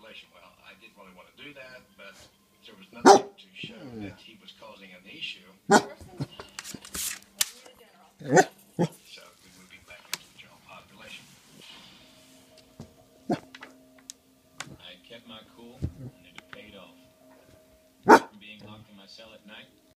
population. Well, I didn't really want to do that, but there was nothing to show that he was causing an issue. So we're moving back into the general population. I kept my cool, and it paid off. Being locked in my cell at night,